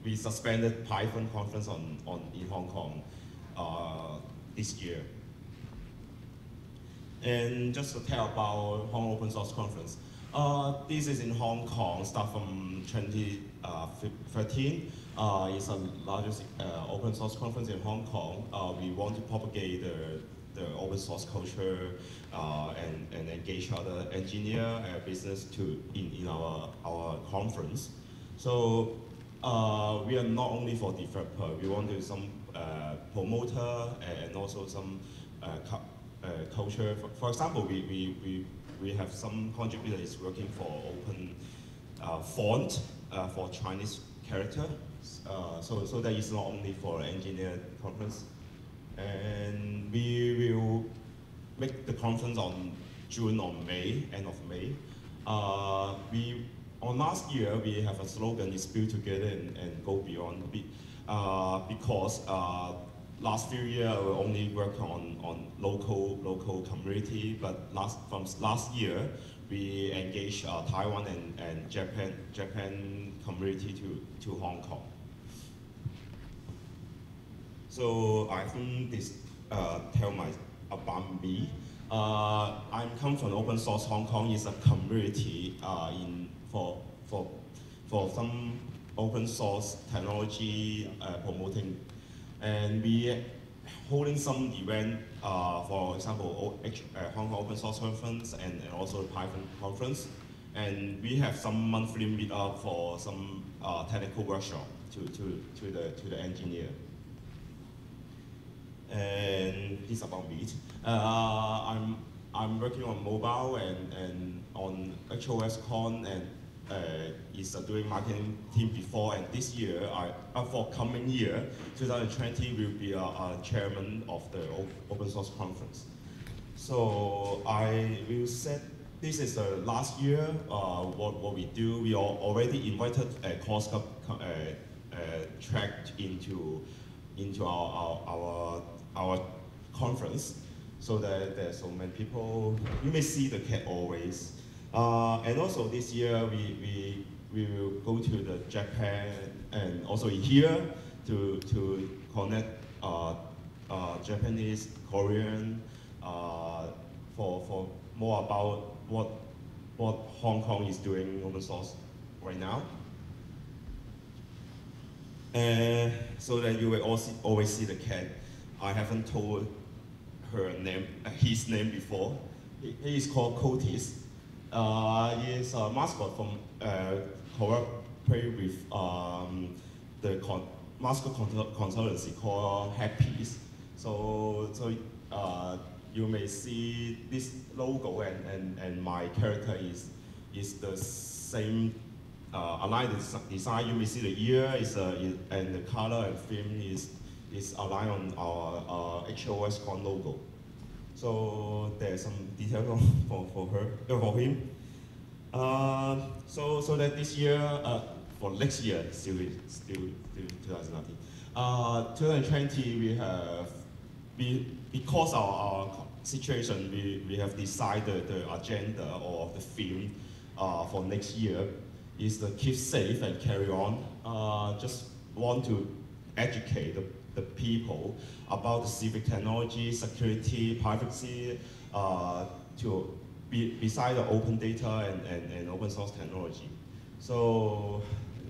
we suspended Python conference in Hong Kong this year. And just to tell about Hong Kong Open Source Conference, this is in Hong Kong, start from 2013. It's the largest open source conference in Hong Kong. We want to propagate the open source culture and engage other engineer and business in our conference. So we are not only for developer, we want to some promoter and also some culture. For example, we have some contributors working for open font for Chinese character. So that is not only for engineer conference. And we will make the conference on June or May, end of May. On last year, we have a slogan, is build together and go beyond. Because last few years, we only work on local community, but from last year, we engage Taiwan and Japan community to Hong Kong. So I think this tell about me. I'm come from Open Source Hong Kong. Is a community for some open source technology promoting, and we holding some event. For example, Hong Kong Open Source Conference and also Python conference, and we have some monthly meetup for some technical workshop to the engineer. And this is about me. I'm working on mobile and on HOSCon and is doing marketing team before, and this year, for coming year, 2020 will be a chairman of the open source conference. So I will say this is the last year what we do. We already invited a course track into our conference, so that there's so many people. You may see the cat always. And also this year we will go to the Japan and also here to connect Japanese, Korean for more about what Hong Kong is doing open source right now. So that you will also always see the cat. I haven't told his name before. He is called Cotis. He is a mascot from cooperate with the mascot consultancy called Happy's. So you may see this logo and my character is the same aligned design. You may see the ear and the color and film is aligned on our HOSCon logo. So there's some detail for him. So that this year, for next year, still 2019. 2020 because of our situation, we have decided the agenda or the theme for next year is to keep safe and carry on. Just want to educate the people about the civic technology, security, privacy, beside the open data and open source technology. So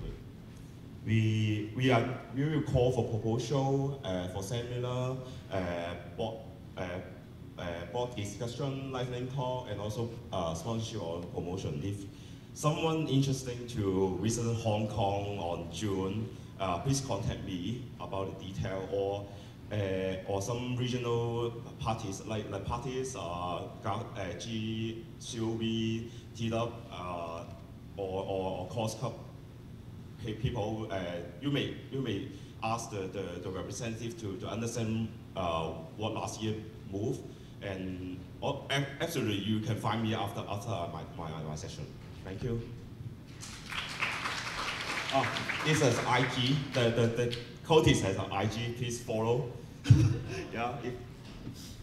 we will call for proposal, for seminar, board discussion, lightning talk, and also sponsorship or promotion. If someone interested to visit Hong Kong on June, please contact me about the detail, or some regional parties like parties, G, COV, TW, or Course Cup people. You may ask the representative to understand what last year moved, and absolutely you can find me after my session. Thank you. This is IG. The Cotis has an IG. Please follow. Yeah.